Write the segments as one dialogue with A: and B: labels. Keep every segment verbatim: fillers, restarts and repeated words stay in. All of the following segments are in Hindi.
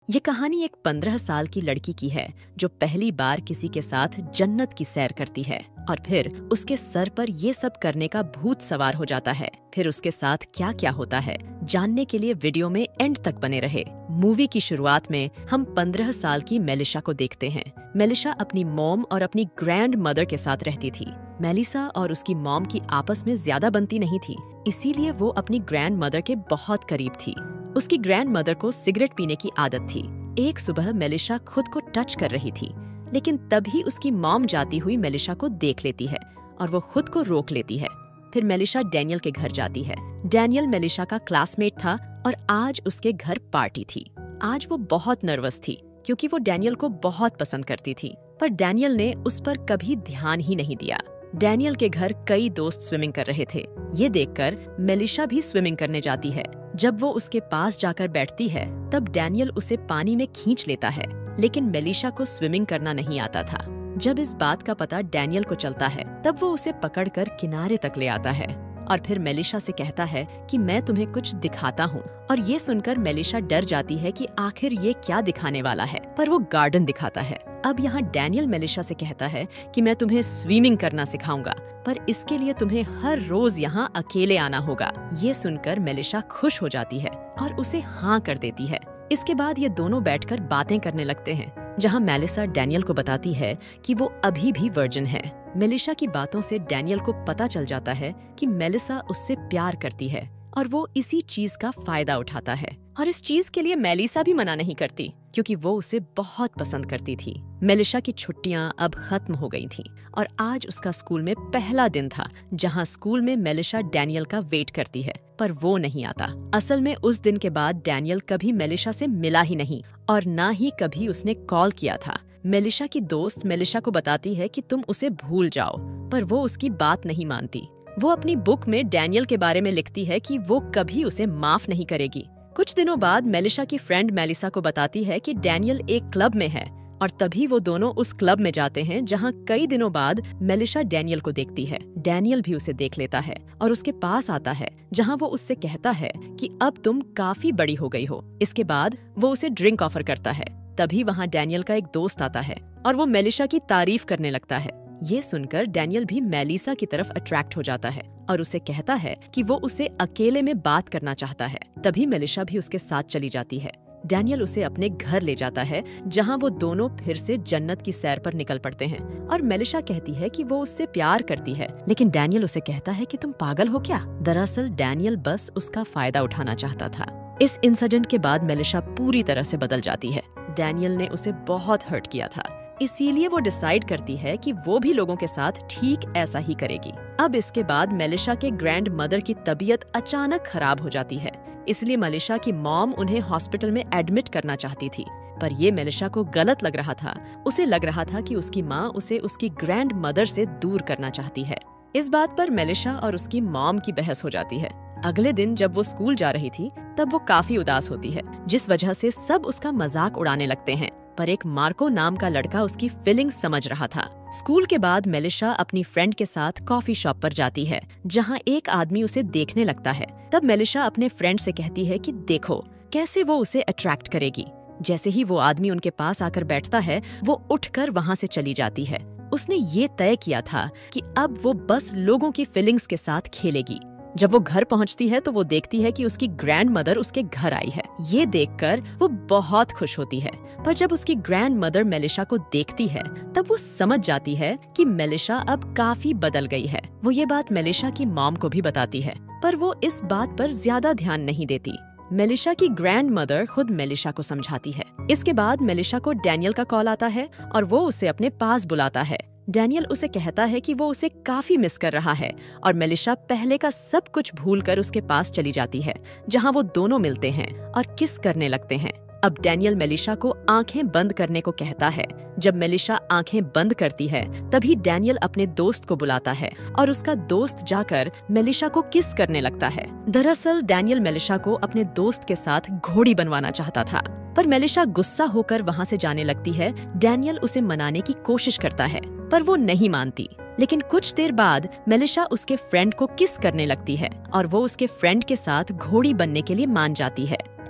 A: ये कहानी एक पंद्रह साल की लड़की की है जो पहली बार किसी के साथ जन्नत की सैर करती है और फिर उसके सर पर ये सब करने का भूत सवार हो जाता है। फिर उसके साथ क्या क्या होता है जानने के लिए वीडियो में एंड तक बने रहे। मूवी की शुरुआत में हम पंद्रह साल की मेलिशा को देखते हैं। मेलिशा अपनी मॉम और अपनी ग्रैंड मदर के साथ रहती थी। मेलिशा और उसकी मॉम की आपस में ज्यादा बनती नहीं थी, इसीलिए वो अपनी ग्रैंड मदर के बहुत करीब थी। उसकी ग्रैंड मदर को सिगरेट पीने की आदत थी। एक सुबह मेलिशा खुद को टच कर रही थी, लेकिन तभी उसकी मॉम जाती हुई मेलिशा को देख लेती है और वो खुद को रोक लेती है। फिर मेलिशा डैनियल के घर जाती है। डैनियल मेलिशा का क्लासमेट था और आज उसके घर पार्टी थी। आज वो बहुत नर्वस थी क्योंकि वो डैनियल को बहुत पसंद करती थी, पर डैनियल ने उस पर कभी ध्यान ही नहीं दिया। डैनियल के घर कई दोस्त स्विमिंग कर रहे थे। ये देखकर मेलिशा भी स्विमिंग करने जाती है। जब वो उसके पास जाकर बैठती है तब डैनियल उसे पानी में खींच लेता है, लेकिन मेलिशा को स्विमिंग करना नहीं आता था। जब इस बात का पता डैनियल को चलता है तब वो उसे पकड़कर किनारे तक ले आता है और फिर मेलिशा से कहता है कि मैं तुम्हें कुछ दिखाता हूँ। और ये सुनकर मेलिशा डर जाती है कि आखिर ये क्या दिखाने वाला है, पर वो गार्डन दिखाता है। अब यहाँ डैनियल मेलिशा से कहता है कि मैं तुम्हें स्विमिंग करना सिखाऊंगा, पर इसके लिए तुम्हें हर रोज यहाँ अकेले आना होगा। ये सुनकर मेलिशा खुश हो जाती है और उसे हाँ कर देती है। इसके बाद ये दोनों बैठकर बातें करने लगते हैं, जहाँ मेलिशा डैनियल को बताती है कि वो अभी भी वर्जिन है। मेलिशा की बातों से डैनियल को पता चल जाता है कि मेलिशा उससे प्यार करती है और वो इसी चीज का फायदा उठाता है। और इस चीज के लिए मेलिशा भी मना नहीं करती क्योंकि वो उसे बहुत पसंद करती थी। मेलिशा की छुट्टियां अब खत्म हो गई थीं और आज उसका स्कूल में पहला दिन था, जहां स्कूल में मेलिशा डैनियल का वेट करती है, पर वो नहीं आता। असल में उस दिन के बाद डैनियल कभी मेलिशा से मिला ही नहीं और ना ही कभी उसने कॉल किया था। मेलिशा की दोस्त मेलिशा को बताती है कि तुम उसे भूल जाओ, पर वो उसकी बात नहीं मानती। वो अपनी बुक में डैनियल के बारे में लिखती है कि वो कभी उसे माफ नहीं करेगी। कुछ दिनों बाद मेलिशा की फ्रेंड मेलिशा को बताती है कि डैनियल एक क्लब में है और तभी वो दोनों उस क्लब में जाते हैं जहां कई दिनों बाद मेलिशा डैनियल को देखती है। डैनियल भी उसे देख लेता है और उसके पास आता है, जहां वो उससे कहता है कि अब तुम काफी बड़ी हो गई हो। इसके बाद वो उसे ड्रिंक ऑफर करता है। तभी वहाँ डैनियल का एक दोस्त आता है और वो मेलिशा की तारीफ करने लगता है। ये सुनकर डैनियल भी मेलिशा की तरफ अट्रैक्ट हो जाता है और उसे कहता है कि वो उसे अकेले में बात करना चाहता है। तभी मेलिशा भी उसके साथ चली जाती है। डैनियल उसे अपने घर ले जाता है, जहां वो दोनों फिर से जन्नत की सैर पर निकल पड़ते हैं। और मेलिशा कहती है कि वो उससे प्यार करती है, लेकिन डैनियल उसे कहता है कि तुम पागल हो क्या। दरअसल डैनियल बस उसका फायदा उठाना चाहता था। इस इंसिडेंट के बाद मेलिशा पूरी तरह से बदल जाती है। डैनियल ने उसे बहुत हर्ट किया था, इसीलिए वो डिसाइड करती है कि वो भी लोगों के साथ ठीक ऐसा ही करेगी। अब इसके बाद मेलिशा के ग्रैंड मदर की तबीयत अचानक खराब हो जाती है, इसलिए मेलिशा की मॉम उन्हें हॉस्पिटल में एडमिट करना चाहती थी, पर ये मेलिशा को गलत लग रहा था। उसे लग रहा था कि उसकी माँ उसे उसकी ग्रैंड मदर से दूर करना चाहती है। इस बात पर मेलिशा और उसकी मॉम की बहस हो जाती है। अगले दिन जब वो स्कूल जा रही थी तब वो काफी उदास होती है, जिस वजह से सब उसका मजाक उड़ाने लगते हैं, पर एक मार्को नाम का लड़का उसकी फीलिंग्स समझ रहा था। स्कूल के बाद मेलिशा अपनी फ्रेंड के साथ कॉफी शॉप पर जाती है, जहां एक आदमी उसे देखने लगता है। तब मेलिशा अपने फ्रेंड से कहती है कि देखो कैसे वो उसे अट्रैक्ट करेगी। जैसे ही वो आदमी उनके पास आकर बैठता है, वो उठकर वहां से चली जाती है। उसने ये तय किया था कि अब वो बस लोगों की फीलिंग्स के साथ खेलेगी। जब वो घर पहुंचती है तो वो देखती है कि उसकी ग्रैंड मदर उसके घर आई है। ये देखकर वो बहुत खुश होती है, पर जब उसकी ग्रैंड मदर मेलिशा को देखती है तब वो समझ जाती है कि मेलिशा अब काफी बदल गई है। वो ये बात मेलिशा की मॉम को भी बताती है, पर वो इस बात पर ज्यादा ध्यान नहीं देती। मेलिशा की ग्रैंड मदर खुद मेलिशा को समझाती है। इसके बाद मेलिशा को डैनियल का कॉल आता है और वो उसे अपने पास बुलाता है। डैनियल उसे कहता है कि वो उसे काफी मिस कर रहा है और मेलिशा पहले का सब कुछ भूलकर उसके पास चली जाती है, जहां वो दोनों मिलते हैं और किस करने लगते हैं। अब डैनियल मेलिशा को आंखें बंद करने को कहता है। जब मेलिशा आंखें बंद करती है तभी डैनियल अपने दोस्त को बुलाता है और उसका दोस्त जाकर मेलिशा को किस करने लगता है। दरअसल डैनियल मेलिशा को अपने दोस्त के साथ घोड़ी बनवाना चाहता था, पर मेलिशा गुस्सा होकर वहाँ से जाने लगती है। डैनियल उसे मनाने की कोशिश करता है, पर वो नहीं मानती। लेकिन कुछ देर बाद मेलिशा उसके फ्रेंड को किस करने लगती है और वो उसके फ्रेंड के साथ घोड़ी बनने के लिए मान जाती है।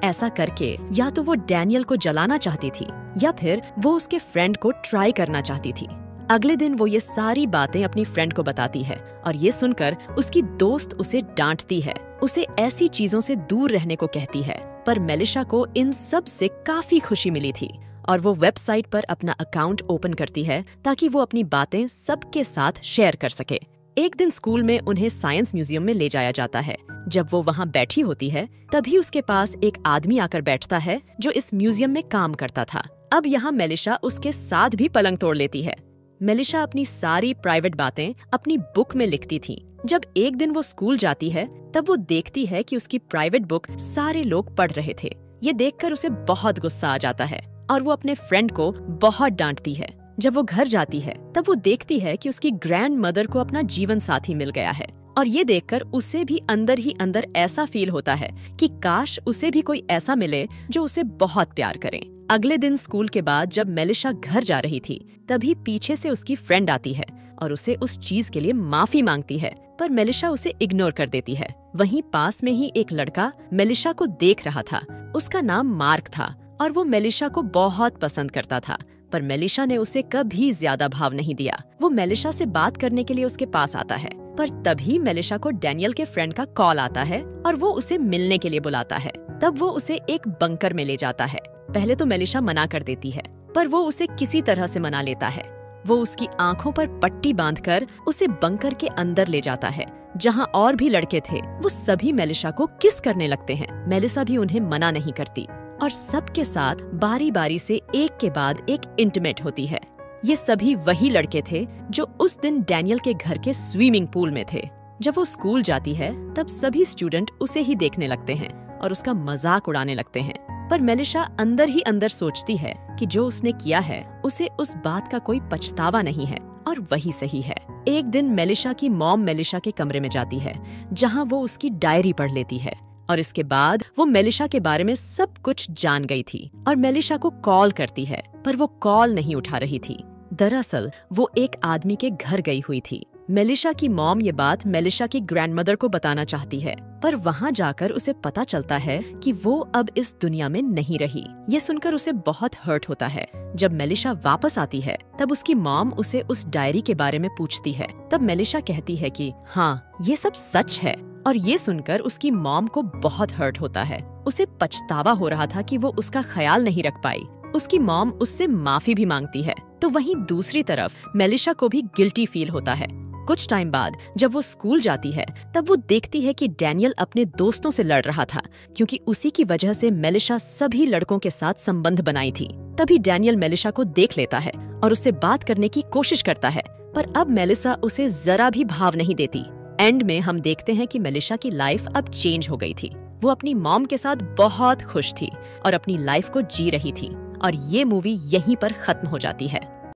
A: ऐसा करके या तो वो डैनियल को जलाना चाहती थी या फिर वो उसके फ्रेंड को ट्राई करना चाहती थी। अगले दिन वो ये सारी बातें अपनी फ्रेंड को बताती है और ये सुनकर उसकी दोस्त उसे डांटती है, उसे ऐसी चीजों से दूर रहने को कहती है। पर मेलिशा को इन सब से काफी खुशी मिली थी और वो वेबसाइट पर अपना अकाउंट ओपन करती है ताकि वो अपनी बातें सबके साथ शेयर कर सके। एक दिन स्कूल में उन्हें साइंस म्यूजियम में ले जाया जाता है। जब वो वहाँ बैठी होती है तभी उसके पास एक आदमी आकर बैठता है जो इस म्यूजियम में काम करता था। अब यहाँ मेलिशा उसके साथ भी पलंग तोड़ लेती है। मेलिशा अपनी सारी प्राइवेट बातें अपनी बुक में लिखती थी। जब एक दिन वो स्कूल जाती है तब वो देखती है कि उसकी प्राइवेट बुक सारे लोग पढ़ रहे थे। ये देखकर उसे बहुत गुस्सा आ जाता है और वो अपने फ्रेंड को बहुत डांटती है। जब वो घर जाती है तब वो देखती है कि उसकी ग्रैंड मदर को अपना जीवन साथी मिल गया है और ये देखकर उसे भी अंदर ही अंदर ऐसा फील होता है कि काश उसे भी कोई ऐसा मिले जो उसे बहुत प्यार करे। अगले दिन स्कूल के बाद जब मेलिशा घर जा रही थी तभी पीछे से उसकी फ्रेंड आती है और उसे उस चीज के लिए माफी मांगती है, पर मेलिशा उसे इग्नोर कर देती है। वहीं पास में ही एक लड़का मेलिशा को देख रहा था। उसका नाम मार्क था और वो मेलिशा को बहुत पसंद करता था, पर मेलिशा ने उसे कभी ज्यादा भाव नहीं दिया। वो मेलिशा से बात करने के लिए उसके पास आता है, पर तभी मेलिशा को डैनियल के फ्रेंड का कॉल आता है और वो उसे मिलने के लिए बुलाता है। तब वो उसे एक बंकर में ले जाता है। पहले तो मेलिशा मना कर देती है, पर वो उसे किसी तरह से मना लेता है। वो उसकी आंखों पर पट्टी बांधकर उसे बंकर के अंदर ले जाता है, जहाँ और भी लड़के थे। वो सभी मेलिशा को किस करने लगते हैं। मेलिशा भी उन्हें मना नहीं करती और सबके साथ बारी बारी से एक के बाद एक इंटीमेट होती है। ये सभी वही लड़के थे जो उस दिन डैनियल के घर के स्विमिंग पूल में थे। जब वो स्कूल जाती है तब सभी स्टूडेंट उसे ही देखने लगते हैं और उसका मजाक उड़ाने लगते हैं, पर मेलिशा अंदर ही अंदर सोचती है कि जो उसने किया है उसे उस बात का कोई पछतावा नहीं है और वही सही है। एक दिन मेलिशा की मॉम मेलिशा के कमरे में जाती है, जहाँ वो उसकी डायरी पढ़ लेती है और इसके बाद वो मेलिशा के बारे में सब कुछ जान गई थी और मेलिशा को कॉल करती है, पर वो कॉल नहीं उठा रही थी। दरअसल वो एक आदमी के घर गई हुई थी। मेलिशा की मॉम ये बात मेलिशा की ग्रैंडमदर को बताना चाहती है, पर वहाँ जाकर उसे पता चलता है कि वो अब इस दुनिया में नहीं रही। ये सुनकर उसे बहुत हर्ट होता है। जब मेलिशा वापस आती है तब उसकी मॉम उसे उस डायरी के बारे में पूछती है। तब मेलिशा कहती है कि हाँ, ये सब सच है, और ये सुनकर उसकी मॉम को बहुत हर्ट होता है। उसे पछतावा हो रहा था कि वो उसका ख्याल नहीं रख पाई। उसकी मॉम उससे माफी भी मांगती है। तो वहीं दूसरी तरफ मेलिशा को भी गिल्टी फील होता है। कुछ टाइम बाद जब वो स्कूल जाती है तब वो देखती है कि डैनियल अपने दोस्तों से लड़ रहा था, क्योंकि उसी की वजह से मेलिशा सभी लड़कों के साथ संबंध बनाई थी। तभी डैनियल मेलिशा को देख लेता है और उससे बात करने की कोशिश करता है, पर अब मेलिशा उसे जरा भी भाव नहीं देती। एंड में हम देखते हैं कि मेलिशा की लाइफ अब चेंज हो गई थी। वो अपनी मॉम के साथ बहुत खुश थी और अपनी लाइफ को जी रही थी, और ये मूवी यहीं पर खत्म हो जाती है।